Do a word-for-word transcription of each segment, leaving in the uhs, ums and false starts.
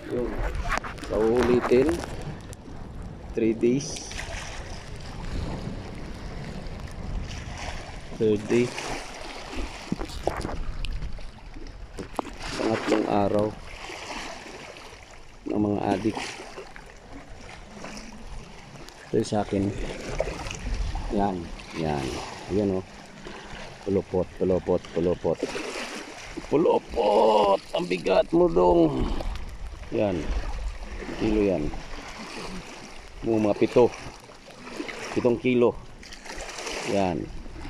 Yun. So ulitin three days, third day, pangatlong araw ng mga adik. Ito sa akin. Yan, yan. Yan o. Pulupot, pulupot, pulupot. Pulupot! Ang bigat mo dong. Yan. Kilo yan. Mga pito. Pitong kilo. Yan.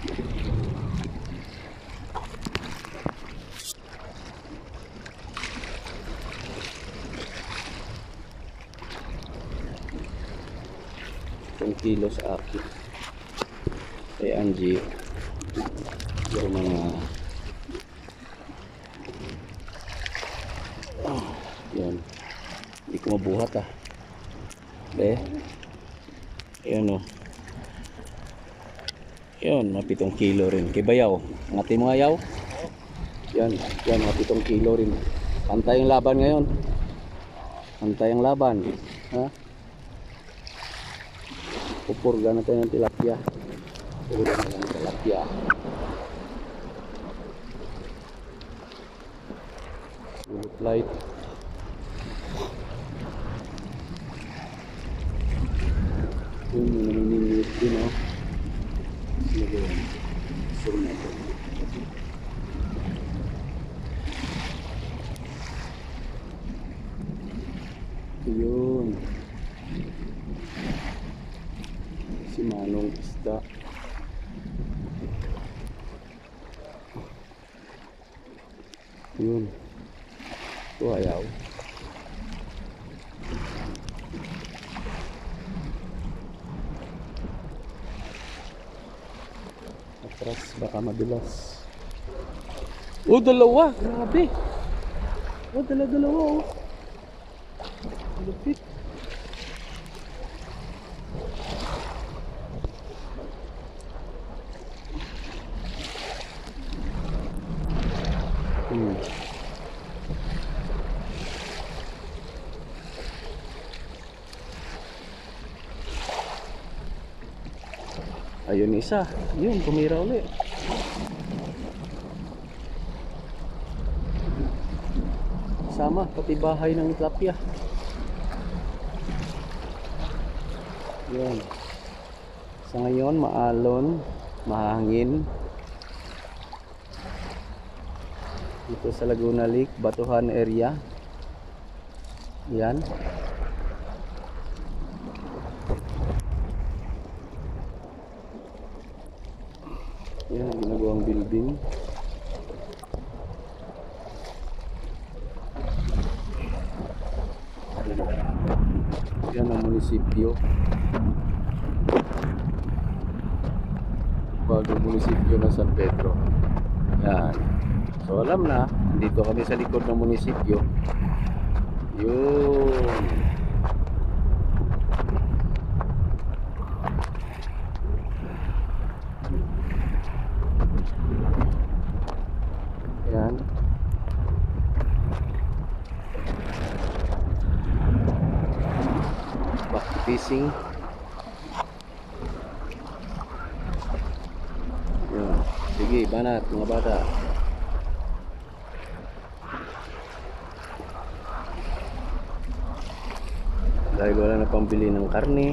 Pitong kilo sa akin. Kay Angie. Yung mga oh, yan. Hindi ko mabuhat ah. Eh. Ayan o. Yan, mga pitong kilo rin. Kay Bayaw. Ngati mo ayaw. Yan, yan, mga pitong kilo rin. Pantay ang laban ngayon. Pantay ang laban. Ha? Pupurga na tayo ng tilapia. Pupurga na tayo ng tilapia. Light. Yun, naniningit din o. Nagawa. Sure natin. Yun. Si Manong isda. Yun. Ito ayaw. Atras baka madulas. Oh, dalawa. Grabe. Oh, dala-dalawa oh. Lupit. Hmm. Ayun isa, yun tumira ulit. Sama pati bahay ng tilapia. Yun. Sa ngayon maalon, mahangin. Dito sa Laguna Lake, Batuhan area. Yan. Yan, ginagawang building. Yan ang munisipyo. Bagong munisipyo ng San Pedro. Yan. So alam na, dito kami sa likod ng munisipyo. Yun. Yan. Back fishing. Yan. Sige, banat mga bata. Dahil wala na pambili ng karne,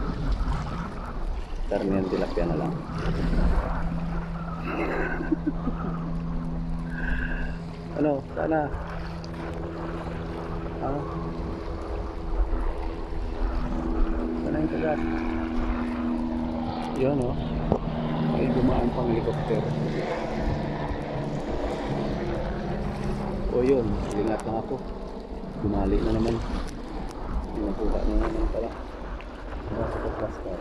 karne ng tilapia na lang. Ano? Sana? Ha? Sana yung kagat? Yun o. Ay dumaan pang helicopter. O yun, lingat lang ako. Dumali na naman. Nakuha na naman pala. Nasa kaplas ka.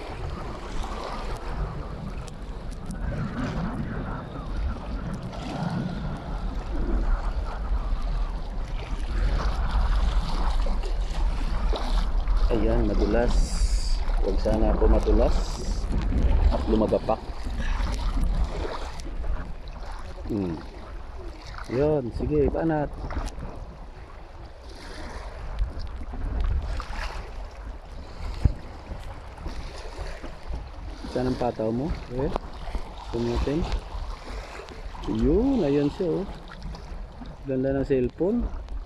Ayan, madulas. Huwag sana ako madulas at lumagapak. Hmm. Yun, sige, banat. Kita ng pataw mo. Eh, tumutin. Yun, ayun siya oh. Ganda ng cellphone.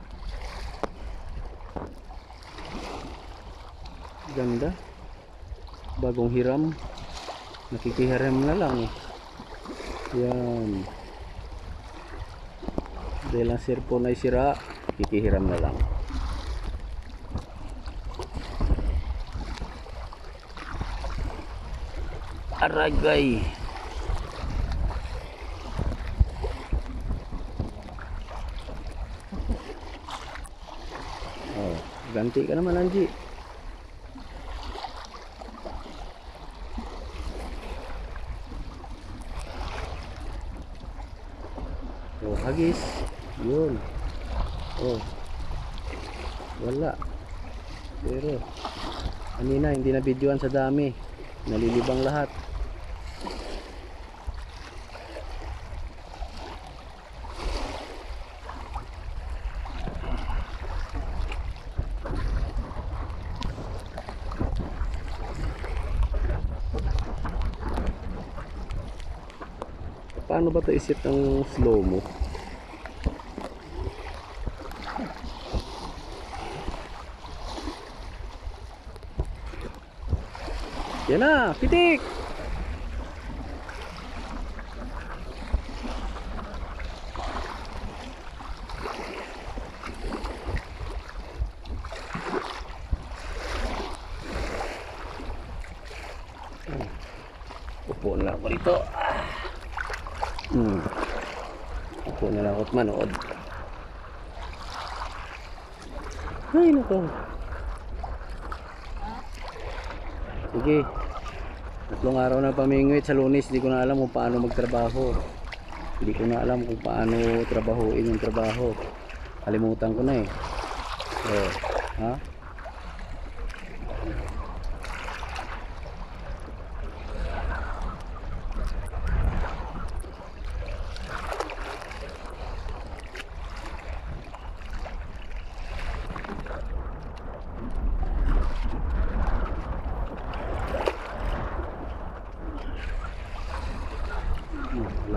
Ganda. Bagong hiram. Nakikihiram na lang eh. Yan. Dahil ang cellphone ay sira, kikihiram na lang. Aragay. Oh, ganti ka naman, Angie. Oh, hagis. Yun. Oh. Wala. Pero kanina hindi na videoan sa dami. Nalilibang lahat. Paano ba ito isip ng slow mo? Yan na, pitik! Upo na lang ako dito. Hmm. Upo na lang ako at manood. Ay, nako. Sige. Tatlong araw na pamingwit sa Lunes. Hindi ko na alam kung paano magtrabaho. Hindi ko na alam kung paano trabahuin yung trabaho. Kalimutan ko na eh. Oh, ha? Wala.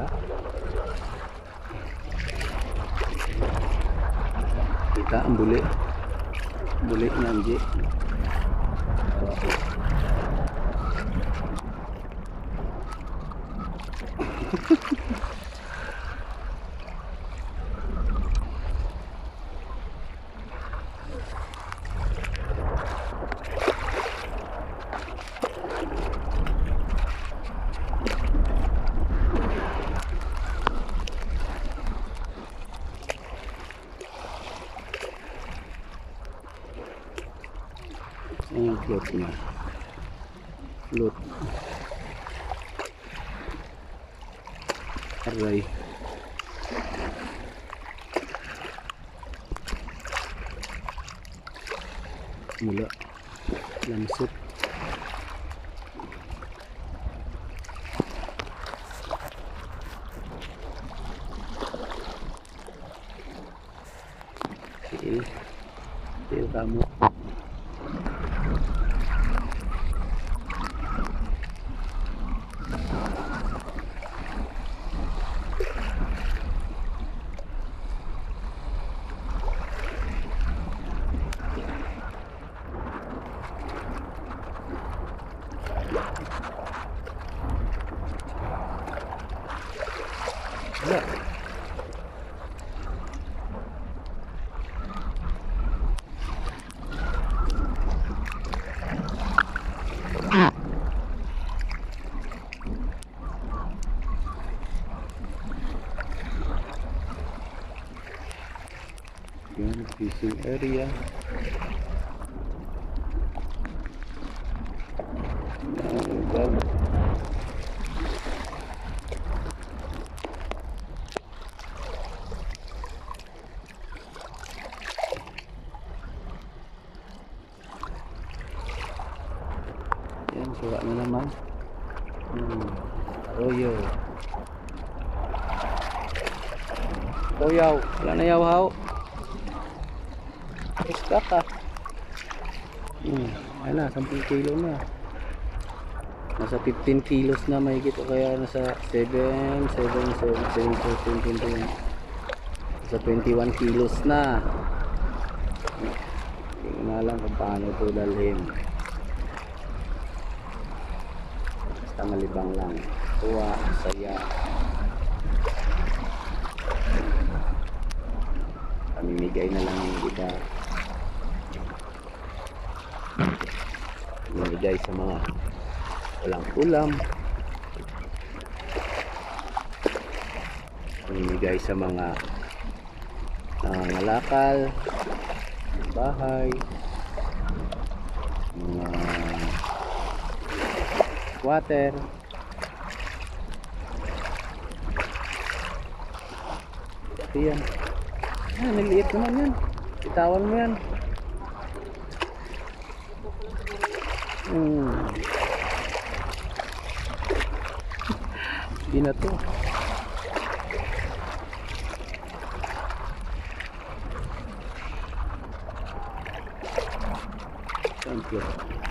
Kita ang buli. Buli na Angie. Ayan yung float niya. Float. Aray. Mula. Lamsot. Til. Til kamu. Wala. Yan, fishing area. Yan, yan, suka na naman. Hmm. Arroyo. Kuyaw, wala na yaw-haw. Iska ka. Hmm, ayun na, sampung kilo na. nasa fifteen kilos na mahigit o kaya nasa seven, seven, seven, seven, fourteen, twenty-one, nasa twenty-one kilos na. Hindi ko na alam kung paano ito dalhin, basta malibang lang, tuwa, saya. Pamimigay na lang yung iba, pamimigay sa mga walang ulam, pamimigay sa mga nangangalakal bahay, mga water. Ito yan. Ah, naliit naman yan. Itawan mo yan. Hmm. Hindi na to. Thank you.